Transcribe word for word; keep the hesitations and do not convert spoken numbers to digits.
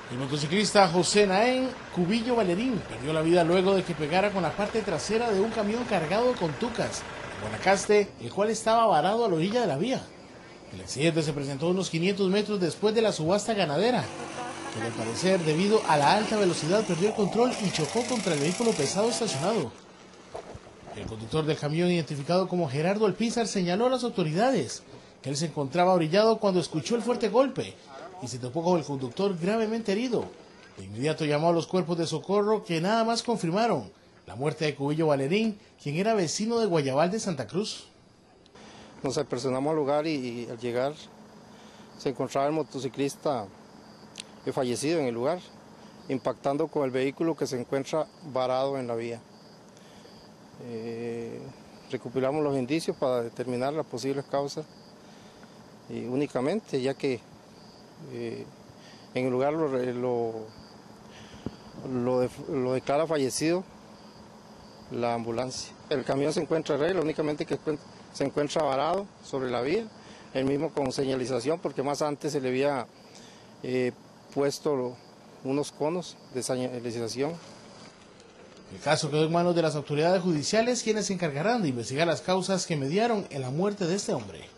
El motociclista José Naén Cubillo Valerín perdió la vida luego de que pegara con la parte trasera de un camión cargado con tucas en Guanacaste, el cual estaba varado a la orilla de la vía. El accidente se presentó unos quinientos metros después de la subasta ganadera, que al parecer, debido a la alta velocidad, perdió el control y chocó contra el vehículo pesado estacionado. El conductor del camión, identificado como Gerardo Alpizar, señaló a las autoridades que él se encontraba orillado cuando escuchó el fuerte golpe y se topó con el conductor gravemente herido. De inmediato llamó a los cuerpos de socorro, que nada más confirmaron la muerte de Cubillo Valerín, quien era vecino de Guayabal de Santa Cruz. Nos apersonamos al lugar y, y al llegar se encontraba el motociclista fallecido en el lugar, impactando con el vehículo que se encuentra varado en la vía. Eh, recopilamos los indicios para determinar las posibles causas y únicamente, ya que eh, en el lugar lo, lo, lo, de, lo declara fallecido la ambulancia. El camión se encuentra en regla, únicamente que se encuentra varado sobre la vía, el mismo con señalización, porque más antes se le había eh, puesto unos conos de señalización. El caso quedó en manos de las autoridades judiciales, quienes se encargarán de investigar las causas que mediaron en la muerte de este hombre.